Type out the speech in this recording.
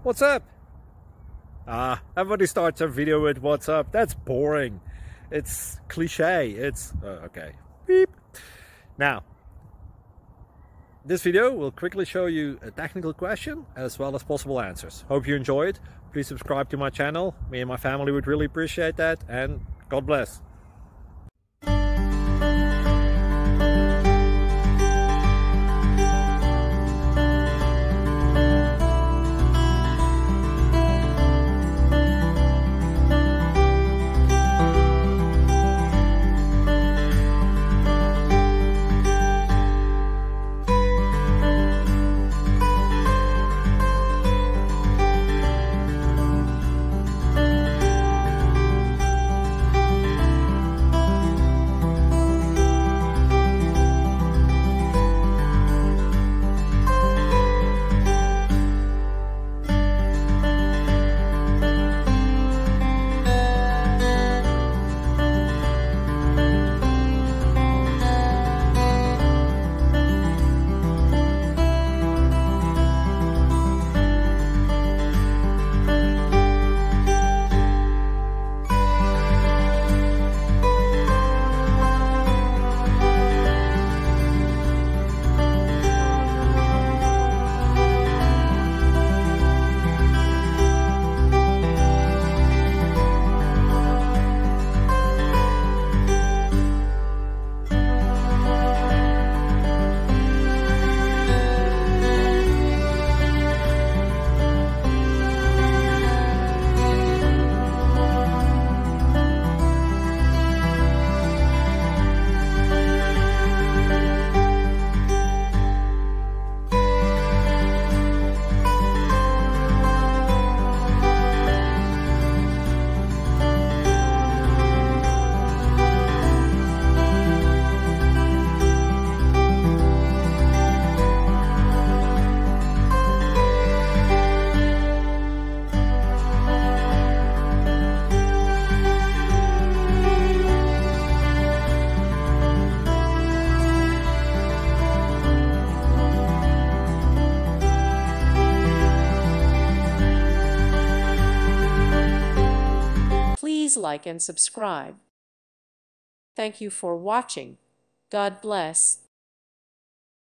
What's up? Everybody starts a video with what's up. That's boring. It's cliche. It's okay. Beep. Now, this video will quickly show you a technical question as well as possible answers. Hope you enjoy it. Please subscribe to my channel. Me and my family would really appreciate that, and God bless. Please like and subscribe. Thank you for watching. God bless.